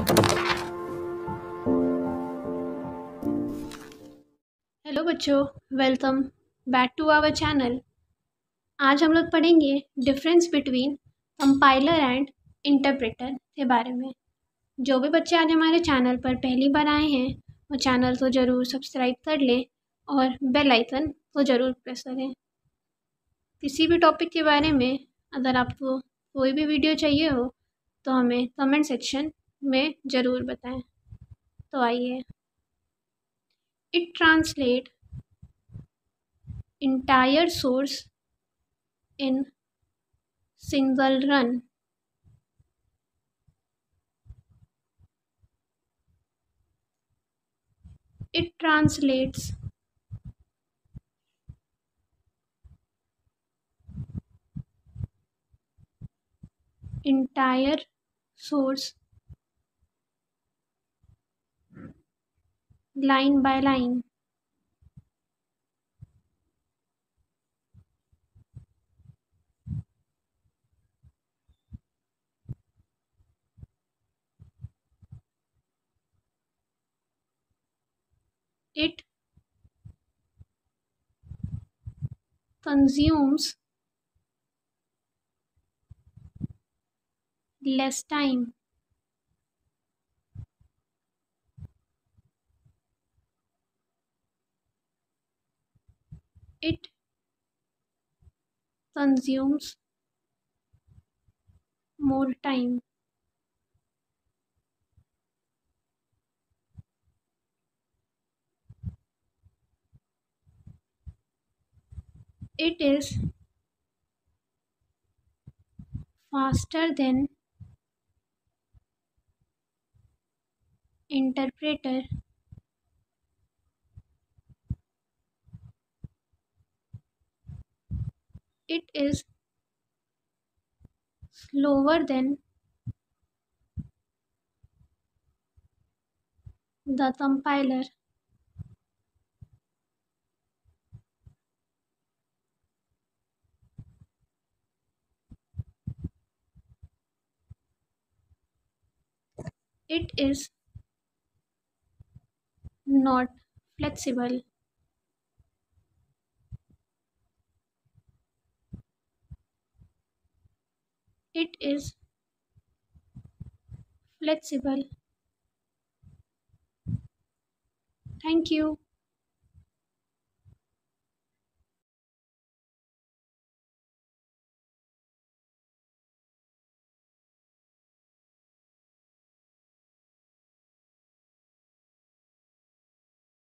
Hello बच्चों, welcome back to our channel. आज हम लोग पढ़ेंगे difference between compiler and interpreter के बारे में। जो भी बच्चे आज हमारे चैनल पर पहली बार आए हैं वो चैनल को ज़रूर सब्सक्राइब कर लें और बेल आइकन को ज़रूर प्रेस करें। किसी भी टॉपिक के बारे में अगर आपको कोई भी वीडियो चाहिए हो तो हमें कमेंट सेक्शन में ज़रूर बताएं। तो आइए, it translate entire source in single run. It translates entire source line by line. It consumes less time. It consumes more time. It is faster than interpreter. It is slower than the compiler. It is not flexible. It is flexible. Thank you.